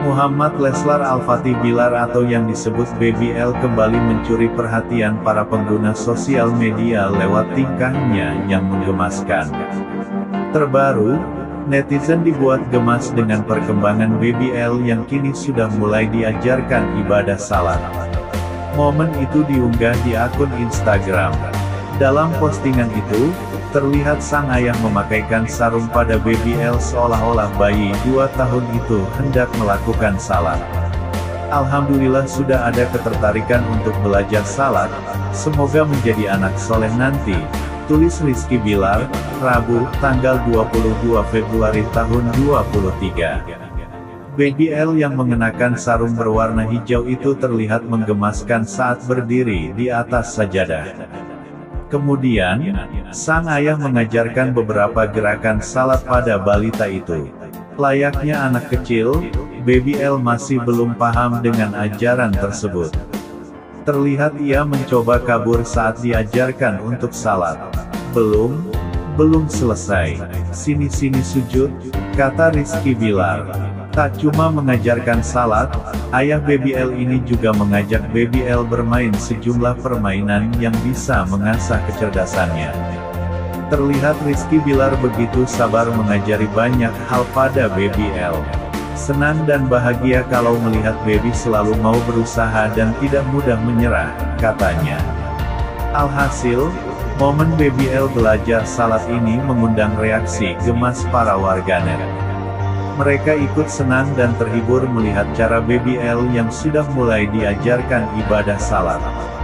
Muhammad Leslar Al-Fatih Bilar atau yang disebut Baby L kembali mencuri perhatian para pengguna sosial media lewat tingkahnya yang menggemaskan. Terbaru, netizen dibuat gemas dengan perkembangan Baby L yang kini sudah mulai diajarkan ibadah salat. Momen itu diunggah di akun Instagram. Dalam postingan itu, terlihat sang ayah memakaikan sarung pada Baby L seolah-olah bayi 2 tahun itu hendak melakukan salat. Alhamdulillah sudah ada ketertarikan untuk belajar salat, semoga menjadi anak soleh nanti, tulis Rizky Bilar, Rabu, tanggal 22 Februari tahun 2023. Baby L yang mengenakan sarung berwarna hijau itu terlihat menggemaskan saat berdiri di atas sajadah. Kemudian, sang ayah mengajarkan beberapa gerakan salat pada balita itu. Layaknya anak kecil, Baby L masih belum paham dengan ajaran tersebut. Terlihat ia mencoba kabur saat diajarkan untuk salat. Belum selesai. Sini sujud, kata Rizky Bilar. Tak cuma mengajarkan salat, ayah Baby L ini juga mengajak Baby L bermain sejumlah permainan yang bisa mengasah kecerdasannya. Terlihat Rizky Bilar begitu sabar mengajari banyak hal pada Baby L. Senang dan bahagia kalau melihat Baby selalu mau berusaha dan tidak mudah menyerah, katanya. Alhasil, momen Baby L belajar salat ini mengundang reaksi gemas para warganet. Mereka ikut senang dan terhibur melihat cara Baby L yang sudah mulai diajarkan ibadah salat.